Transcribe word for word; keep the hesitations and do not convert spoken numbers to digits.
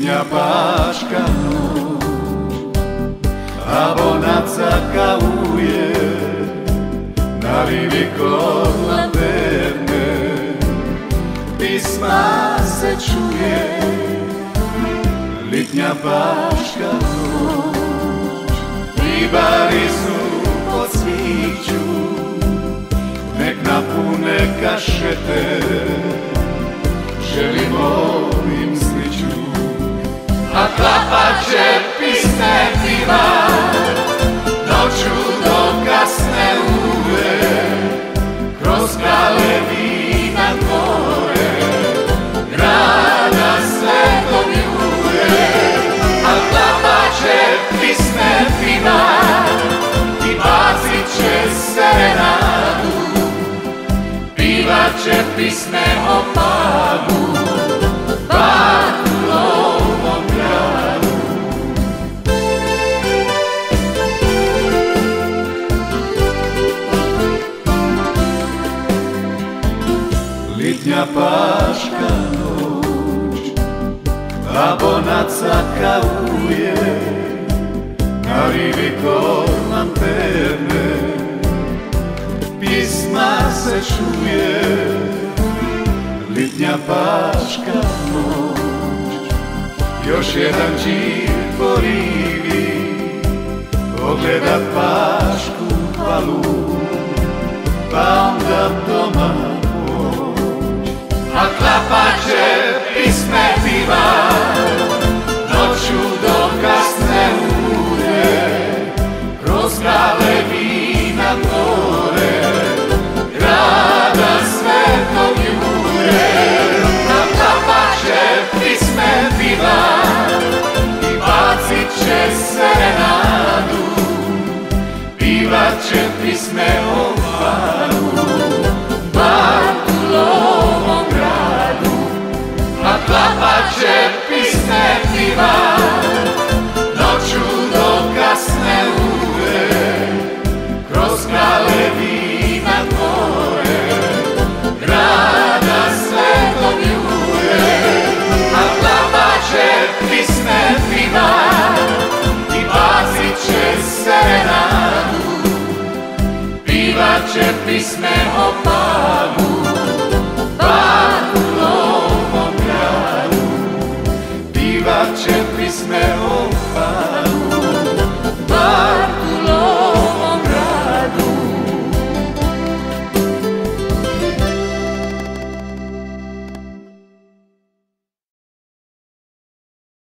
Ljetnja paška noć, a bonaca kauje na rivi kod lanterne. Pisma se čuje, Ljetnja paška noć. Ribari su pod sviću, nek napune kašete, želimo im sliču. A klapače pisne piva, noću do kasne uve, kroz skale vina gore, grada Svetog Jure. A klapače pisne piva i bacit će serenadu, pivat će pisme o padu, Batulovom gradu. Ljetnja paška noć, a bonaca kauje na rivi kod lanterne. Pisma se čuje, Ljetnja paška noć. Još jedan čir po rivi, pogleda pašku palu, pa onda doma poć. A klapače pisme piva, noću do kasne ure, kroz skale vina gore, grada Svetog Jure. A klapače pisme piva i bacit će serenadu, pivat će pisme o padu, Batulovom gradu. A klapače pisme piva, noću do kasne ure, kroz skale vina gore, grada Svetog Jure. A klapače pisme piva i bacit će serenadu, pivat će pisme o padu, Batulovom gradu. Pivat će pisme o padu,